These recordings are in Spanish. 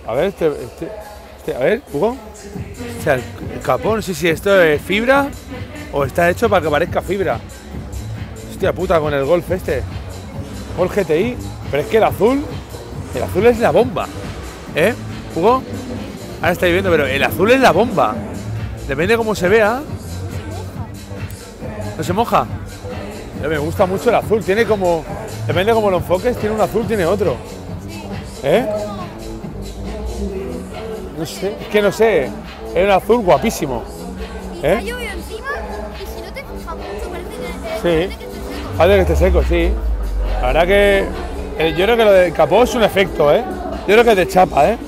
A ver, a ver, Hugo. O sea, el capó, no sé si esto es fibra o está hecho para que parezca fibra. Hostia puta, con el Golf este. Golf GTI. Pero es que el azul es la bomba. ¿Eh, Hugo? Ahora estáis viendo, pero el azul es la bomba. Depende de cómo se vea. ¿No se moja? Pero me gusta mucho el azul. Tiene como... Depende de cómo lo enfoques, tiene un azul, tiene otro. ¿Eh? No sé, es que no sé. Es un azul guapísimo. ¿Eh? Yo veo encima y si no te fijas mucho Sí. parece que esté seco. Parece que esté seco, sí. La verdad que... yo creo que lo del capó es un efecto, ¿eh? Yo creo que es de chapa, ¿eh?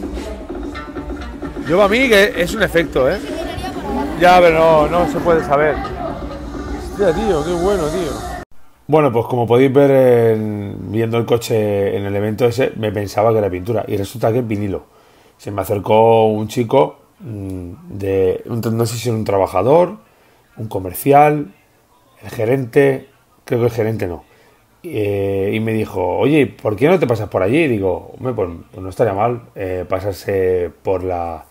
Yo para mí que es un efecto, ¿eh? Ya, pero no se puede saber. Hostia, tío, qué bueno, tío. Bueno, pues como podéis ver viendo el coche en el evento ese, me pensaba que era pintura y resulta que es vinilo. Se me acercó un chico no sé si era un trabajador, un comercial, el gerente, creo que el gerente no. Y me dijo, oye, ¿por qué no te pasas por allí? Y digo, hombre, pues no estaría mal pasarse por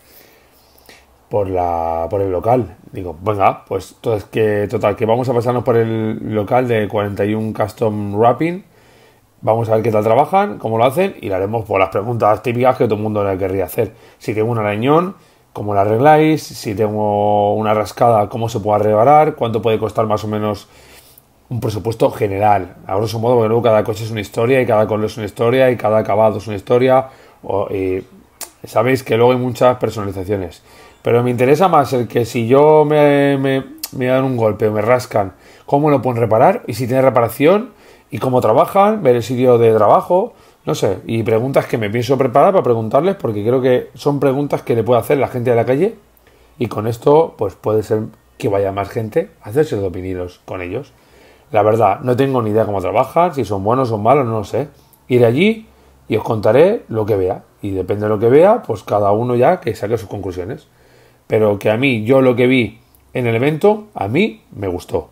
el local. Digo, venga, pues total, que vamos a pasarnos por el local de 41 Custom Wrapping. Vamos a ver qué tal trabajan, cómo lo hacen y le haremos por las preguntas típicas que todo el mundo le querría hacer. Si tengo un arañón, ¿cómo la arregláis? Si tengo una rascada, ¿cómo se puede reparar? ¿Cuánto puede costar más o menos un presupuesto general? A grosso modo, porque luego cada coche es una historia y cada color es una historia y cada acabado es una historia. Y sabéis que luego hay muchas personalizaciones. Pero me interesa más el que si yo me dan un golpe o me rascan, ¿cómo lo pueden reparar? Y si tiene reparación y cómo trabajan, ver el sitio de trabajo, no sé, y preguntas que me pienso preparar para preguntarles porque creo que son preguntas que le puede hacer la gente de la calle y con esto pues puede ser que vaya más gente a hacerse los vinilos con ellos. La verdad, no tengo ni idea cómo trabajan, si son buenos o malos, no lo sé. Iré allí y os contaré lo que vea y depende de lo que vea, pues cada uno ya que saque sus conclusiones. Pero que a mí, yo lo que vi en el evento, a mí me gustó.